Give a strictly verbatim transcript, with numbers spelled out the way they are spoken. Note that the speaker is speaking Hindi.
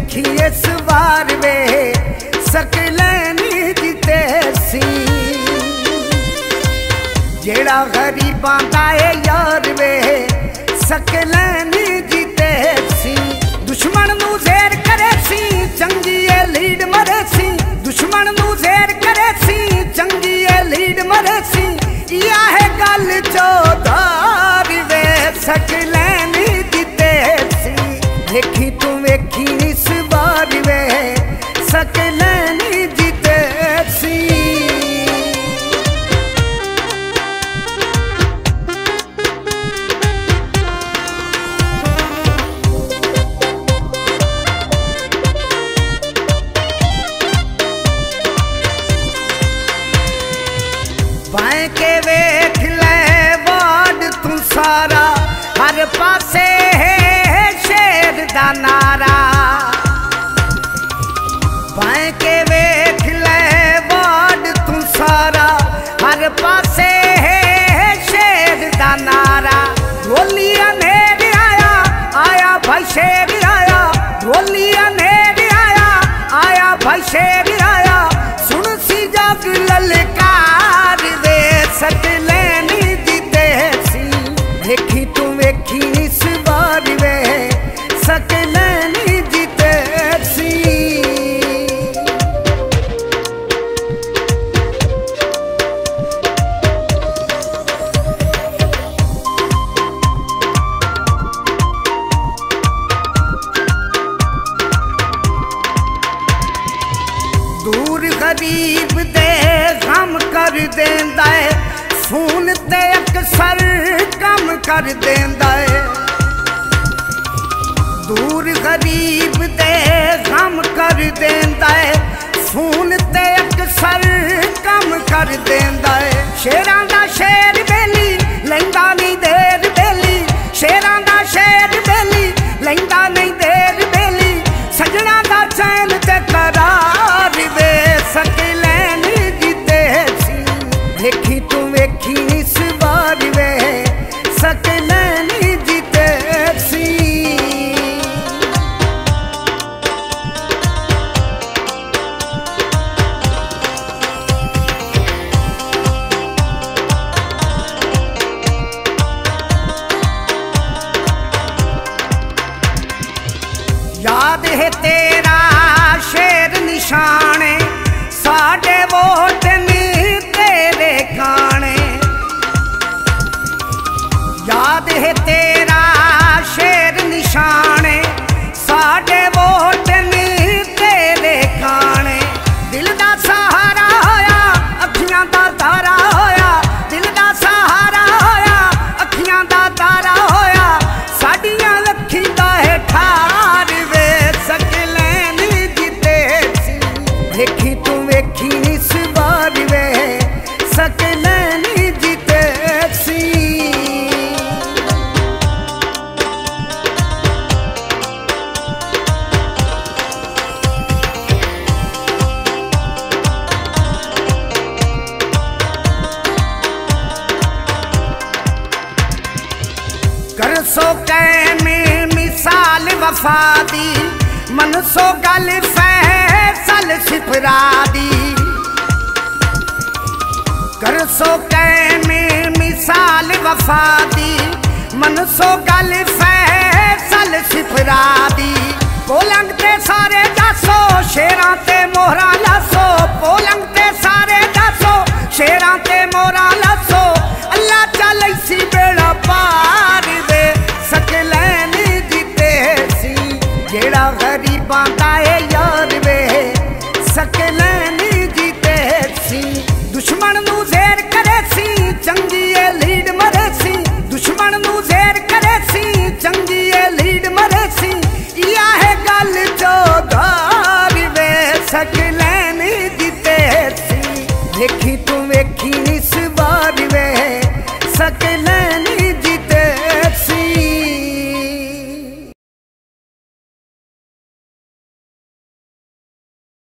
देखी इस बार वे सकलैनी जीते सी जेड़ा गरीबां दा ए यार वे सकलैनी जीते सी दुश्मन नू ज़ेर करे सी चंगी ए लीड मरे सी दुश्मन नू ज़ेर करे सी चंगी ए लीड मरे सी या है गल चौधार वे सकलैनी जीते सी देखी तू वेखी इस बार वे सकलैनी जीते सी बाएं के वेख ले वार्ड तू सारा हर पासे है शेर दा नारा बाएं के वेख ले वार्ड तू सारा हर पासे है शेर दा नारा ढोली अनेर आया आया भाई शेर आया ढोली अनेर आया आया भाई शेर आया सुन सी जग ललकार वे सकलैनी जीते सी देखी तू वेखी इस बार वे सकलैनी जीते सी दूर गरीब दे गम कर देंदा है खून ते अक्सर कम कर देंदा है दूर गरीब दे गम कर देंदा है खून ते अक्सर कम कर देंदा है शेरां दा शेर बेली लैंदा नहीं देर बेली शेरां दा शेर बेली लैंदा नहीं देर बेली सजना दा चैन ते करार वे सकलैनी जीते सी देखी तू वेखी इस बार वे सकलैनी जीते सी याद है तेरा शेर निशाने साडे वोट नी तेरे खाने याद है तेरा शेर निशाने साडे वोट नी तेरे खाने दिल दा सहारा होया अखियां दा तारा होया दिल दा सहारा होया अखियां दा तारा होया साडियां लखी दा है ठार वे सकलैनी जीते सी देखी तू वेखी इस बार वे सकलैनी जीते सी कर सो कै में मिसाल वफा दी मन सो गल फैसल सिफरा दी कर सो कै में मिसाल वफा दी मन सो गल फैसल सिफरा दी पोलंग ते सारे दसो शेरां ते मोहरा लासो पोलंग ते सारे दसो शेरां ते मोहरा